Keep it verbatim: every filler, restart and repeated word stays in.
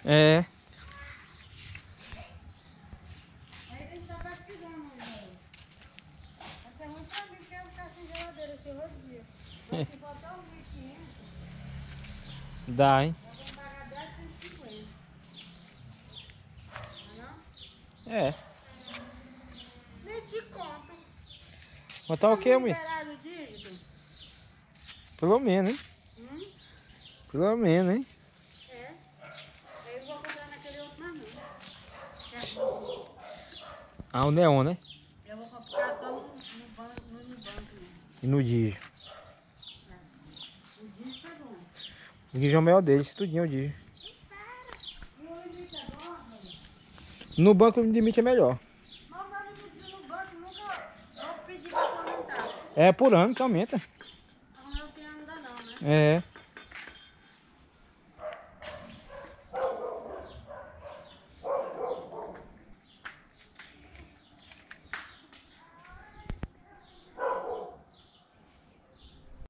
É. Aí a gente tá pesquisando, velho. Mas é ruim pra mim, porque eu ficar sem geladeira esse outro dia. Mas se botar um mil e quinhentos, Dá, hein? nós vamos pagar dez e cinquenta. Não é não? É. Nem te conto. Botar o quê, mulher? Liberar o dígito? Pelo menos, hein? Hum? Pelo menos, hein? É. Aí eu vou comprar naquele outro mais não. Certo? Ah, o neon, né? Eu vou comprar só no, no banco, no Unibanco mesmo. E no Digio. É. O dígito é bom. O Digio é o melhor deles, tudinho o Digio. E o limite é bom, velho? No banco o limite é melhor. Mas o limite no banco nunca vou pedir pra aumentar. É por ano que aumenta. Então eu tenho ainda não, né? É.